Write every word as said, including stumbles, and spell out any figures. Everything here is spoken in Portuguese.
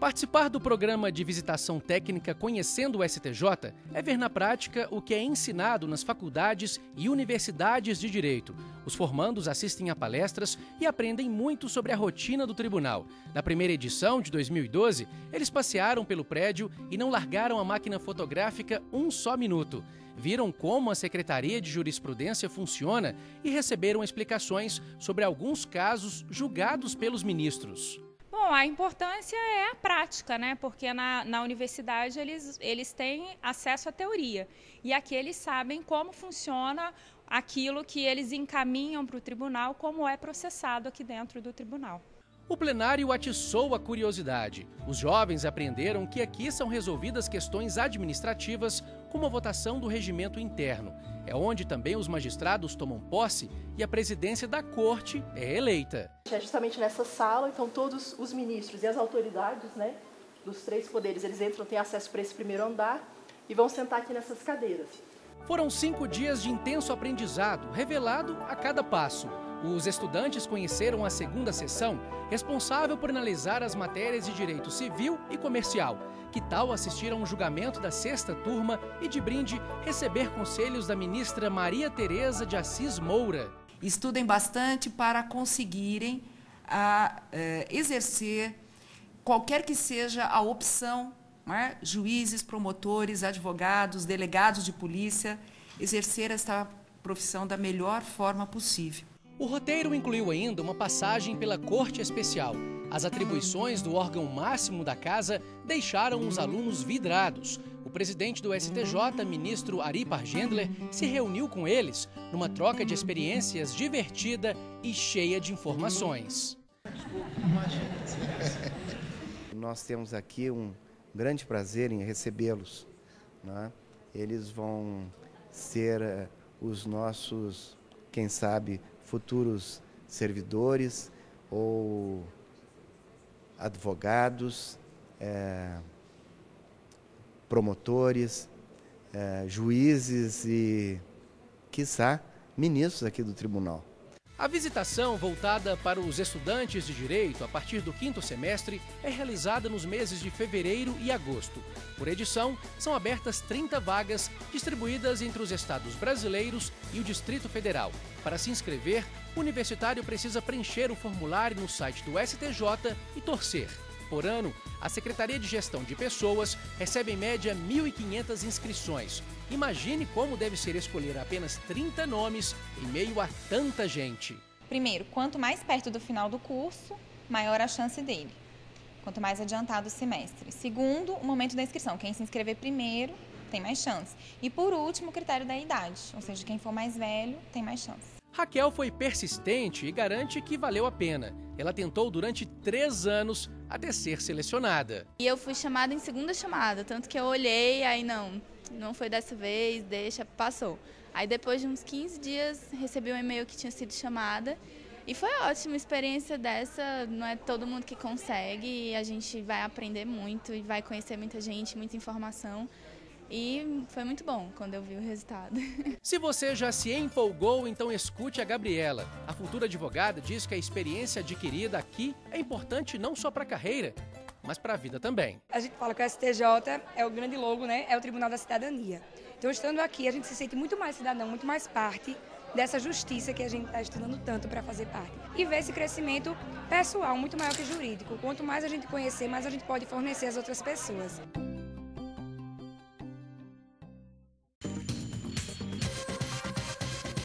Participar do programa de visitação técnica Conhecendo o S T J é ver na prática o que é ensinado nas faculdades e universidades de direito. Os formandos assistem a palestras e aprendem muito sobre a rotina do tribunal. Na primeira edição, de dois mil e doze, eles passearam pelo prédio e não largaram a máquina fotográfica um só minuto. Viram como a Secretaria de Jurisprudência funciona e receberam explicações sobre alguns casos julgados pelos ministros. Bom, a importância é a prática, né? Porque na, na universidade eles, eles têm acesso à teoria e aqui eles sabem como funciona aquilo que eles encaminham para o tribunal, como é processado aqui dentro do tribunal. O plenário atiçou a curiosidade. Os jovens aprenderam que aqui são resolvidas questões administrativas, como a votação do regimento interno. É onde também os magistrados tomam posse e a presidência da corte é eleita. É justamente nessa sala, então todos os ministros e as autoridades, né, dos três poderes, eles entram, têm acesso para esse primeiro andar e vão sentar aqui nessas cadeiras. Foram cinco dias de intenso aprendizado, revelado a cada passo. Os estudantes conheceram a segunda sessão, responsável por analisar as matérias de direito civil e comercial. Que tal assistir a um julgamento da sexta turma e, de brinde, receber conselhos da ministra Maria Tereza de Assis Moura? Estudem bastante para conseguirem a, é, exercer qualquer que seja a opção, né? Juízes, promotores, advogados, delegados de polícia, exercer esta profissão da melhor forma possível. O roteiro incluiu ainda uma passagem pela Corte Especial. As atribuições do órgão máximo da casa deixaram os alunos vidrados. O presidente do S T J, ministro Ari Pargendler, se reuniu com eles numa troca de experiências divertida e cheia de informações. Nós temos aqui um grande prazer em recebê-los, né? Eles vão ser uh, os nossos, quem sabe, futuros servidores ou advogados, é, promotores, é, juízes e, quiçá, ministros aqui do tribunal. A visitação voltada para os estudantes de direito a partir do quinto semestre é realizada nos meses de fevereiro e agosto. Por edição, são abertas trinta vagas distribuídas entre os estados brasileiros e o Distrito Federal. Para se inscrever, o universitário precisa preencher o formulário no site do S T J e torcer. Por ano, a Secretaria de Gestão de Pessoas recebe em média mil e quinhentas inscrições. Imagine como deve ser escolher apenas trinta nomes em meio a tanta gente. Primeiro, quanto mais perto do final do curso, maior a chance dele. Quanto mais adiantado o semestre. Segundo, o momento da inscrição. Quem se inscrever primeiro tem mais chance. E por último, o critério da idade. Ou seja, quem for mais velho tem mais chance. Raquel foi persistente e garante que valeu a pena. Ela tentou durante três anos até ser selecionada. E eu fui chamada em segunda chamada, tanto que eu olhei, aí não, não foi dessa vez, deixa, passou. Aí depois de uns quinze dias recebi um e-mail que tinha sido chamada e foi ótima experiência dessa, não é todo mundo que consegue e a gente vai aprender muito e vai conhecer muita gente, muita informação. E foi muito bom quando eu vi o resultado. Se você já se empolgou, então escute a Gabriela. A futura advogada diz que a experiência adquirida aqui é importante não só para a carreira, mas para a vida também. A gente fala que o S T J é o grande logo, né? É o Tribunal da Cidadania. Então, estando aqui, a gente se sente muito mais cidadão, muito mais parte dessa justiça que a gente está estudando tanto para fazer parte. E ver esse crescimento pessoal muito maior que jurídico. Quanto mais a gente conhecer, mais a gente pode fornecer às outras pessoas.